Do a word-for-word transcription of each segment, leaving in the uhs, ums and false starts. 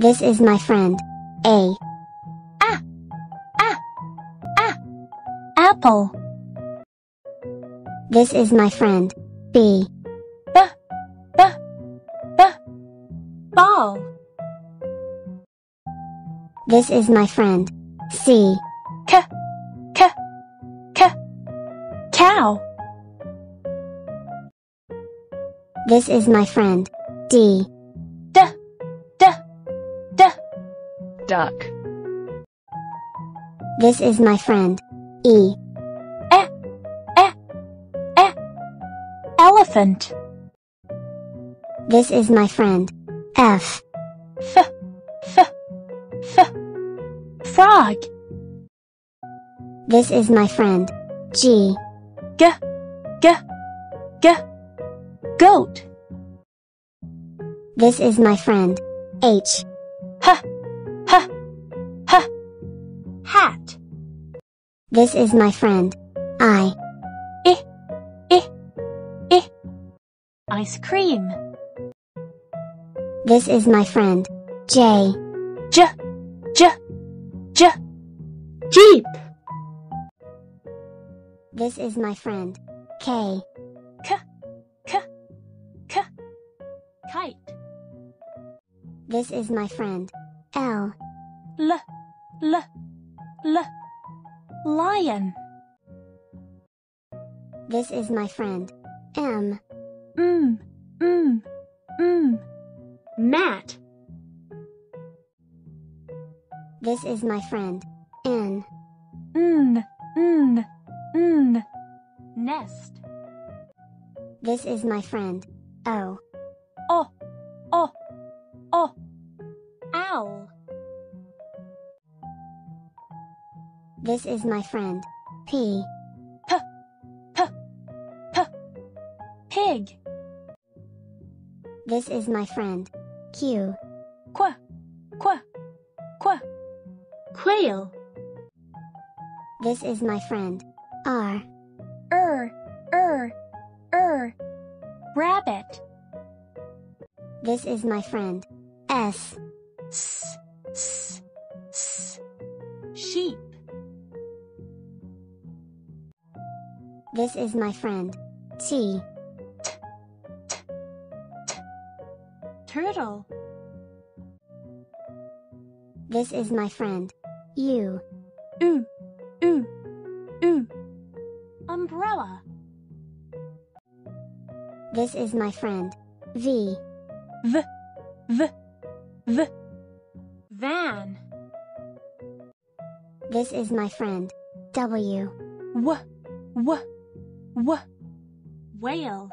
This is my friend. A. A. A. A. Apple. This is my friend. B. B. B. B. Ball. This is my friend. C. K. K. K. Cow. This is my friend. D. D. D. D. Duck. This is my friend. E. E. E. E. Elephant. This is my friend. F. F. F. F. Frog. This is my friend. G. G. G. G. Goat. This is my friend. H. H. H. H. Hat. This is my friend. I. I. I. I. Ice cream. This is my friend. J. J. J. J. Jeep. This is my friend. K. K. K. K. Kite. This is my friend. L. L. L. L. Lion. This is my friend. M. Mm. Mm. Mm. Mat. This is my friend. N. N. N. N. Nest. This is my friend. O. O. O. O. Owl. This is my friend. P. P. P. P. Pig. This is my friend. Q. Qu. Qu. Qu. Quail. This is my friend. R. Er. Er. Er. Rabbit. This is my friend. S. S. S. S. Sheep. This is my friend. T. T. T. T. Turtle. This is my friend. U. U. U. U. Umbrella. This is my friend. V. V. V. V. Van. This is my friend. W. W. W. W. Whale.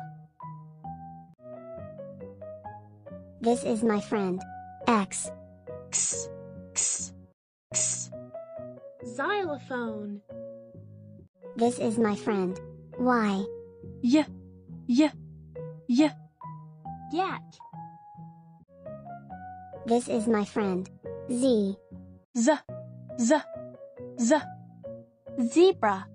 This is my friend. X. X. X. X. Xylophone. This is my friend. Y. Y. Y. Y. Yak. This is my friend. Z. Z. Z. Z. Zebra.